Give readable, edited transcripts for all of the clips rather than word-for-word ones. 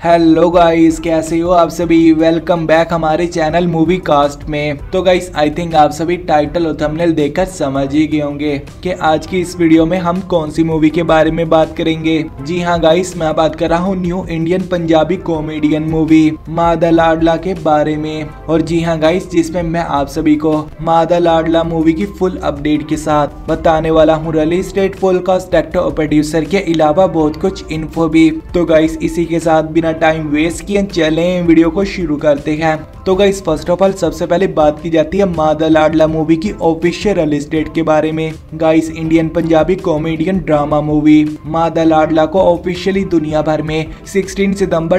Hello guys, कैसे हो आप सभी। वेलकम बैक हमारे चैनल मूवी कास्ट में। तो गाइस आई थिंक आप सभी टाइटल और थंबनेल देखकर समझ ही गए होंगे कि आज की इस वीडियो में हम कौन सी मूवी के बारे में बात करेंगे। जी हाँ गाइस, मैं बात कर रहा हूँ new Indian Punjabi comedian movie Maa Da लाडला के बारे में। और जी हाँ गाइस, जिसमें मैं आप सभी को माँ दा लाडला मूवी की फुल अपडेट के साथ बताने वाला हूँ। Release date, full cast, actor और प्रोड्यूसर के अलावा बहुत कुछ इन्फो भी। तो गाइस इसी के साथ बिना टाइम वेस्ट किए चलें वीडियो को शुरू करते हैं। तो गाइस फर्स्ट ऑफ ऑल सबसे पहले बात की जाती है माँ दा लाडला मूवी की ऑफिशियल रिलीज डेट के बारे में। Guys Indian Punjabi comedian drama movie Maa Da लाडला को ऑफिशियली दुनिया भर में 16 सितंबर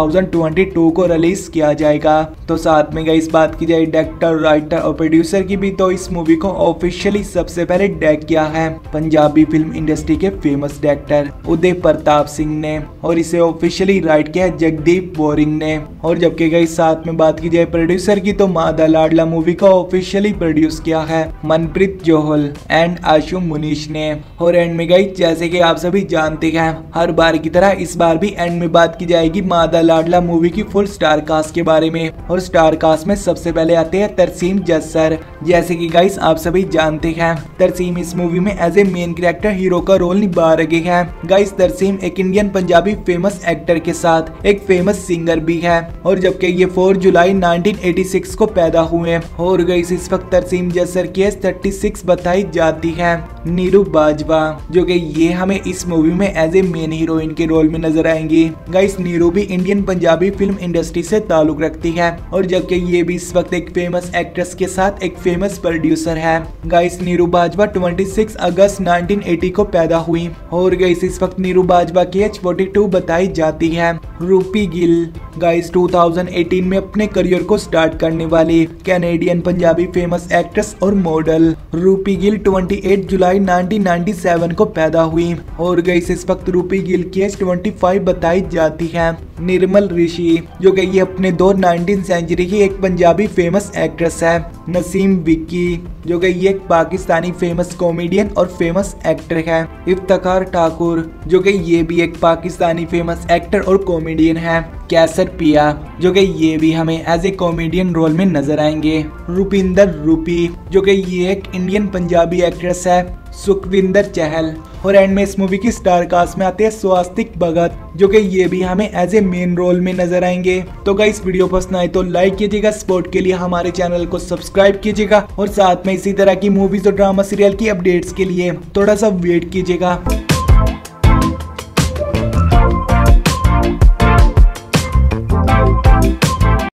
2022 को रिलीज किया जाएगा। तो साथ में गाइस बात की जाए डायरेक्टर, राइटर और प्रोड्यूसर की भी, तो इस मूवी को ऑफिशियली सबसे पहले डायरेक्ट किया है पंजाबी फिल्म इंडस्ट्री के फेमस डायरेक्टर उदय प्रताप सिंह ने, और इसे ऑफिशियली राइट किया है जगदीप बोरिंग ने। और जबकि गाइस साथ में बात की जाए प्रोड्यूसर की, तो माँ दा लाडला मूवी को ऑफिशियली प्रोड्यूस किया है मनप्रीत जोहल एंड आशु मुनीश ने। और एंड में गाइस जैसे कि आप सभी जानते हैं, हर बार की तरह इस बार भी एंड में बात की जाएगी माँ दा लाडला मूवी की फुल स्टार कास्ट के बारे में। और स्टार कास्ट में सबसे पहले आते हैं तरसीम जस्सर। जैसे कि गाइस आप सभी जानते हैं, तरसीम इस मूवी में as a main character hero का रोल निभा रहे हैं। गाइस तरसीम एक इंडियन पंजाबी फेमस एक्टर के साथ एक फेमस सिंगर भी है। और जबकि ये 4 जुलाई 1986 को पैदा हुए। और गाइस इस वक्त तरसीम जस्सर की एज 36 बताई जाती है। नीरू बाजवा जो कि ये हमें इस मूवी में एज ए मेन हीरोइन के रोल में नजर आएंगी। गाइस नीरू भी इंडियन पंजाबी फिल्म इंडस्ट्री से ताल्लुक रखती है। और जबकि ये भी इस वक्त एक फेमस एक्ट्रेस के साथ एक फेमस प्रोड्यूसर है। गाइस नीरू बाजवा 26 अगस्त 1980 को पैदा हुई। और गाइस इस वक्त नीरू बाजवा की एज 42 बताई जाती है। रूपी गिल गाइस 2018 में अपने करियर को स्टार्ट करने वाली कैनेडियन पंजाबी फेमस एक्ट्रेस और मॉडल रूपी गिल 28 जुलाई 1997 को पैदा हुई। और गाइस इस वक्त रूपी गिल की एज 25 बताई जाती है। निर्मल ऋषि जो कि ये अपने दौर 19वीं सेंचुरी की एक पंजाबी फेमस एक्ट्रेस है। नसीम विक्की जो कि ये एक पाकिस्तानी फेमस कॉमेडियन और फेमस एक्टर है। इफ्तिखार ठाकुर जो कि ये भी एक पाकिस्तानी फेमस एक्टर और कॉमेडियन है। कैसर पिया जो कि ये भी हमें एज ए कॉमेडियन रोल में नजर आएंगे। रूपिंदर रूपी जो कि ये एक इंडियन पंजाबी एक्ट्रेस है। सुखविंदर चहल। और एंड में इस मूवी की स्टार कास्ट में आते हैं स्वास्तिक भगत जो कि ये भी हमें एज ए मेन रोल में नजर आएंगे। तो गाइस वीडियो पसंद आए तो लाइक कीजिएगा, सपोर्ट के लिए हमारे चैनल को सब्सक्राइब कीजिएगा और साथ में इसी तरह की मूवीज और ड्रामा सीरियल की अपडेट्स के लिए थोड़ा सा वेट कीजिएगा।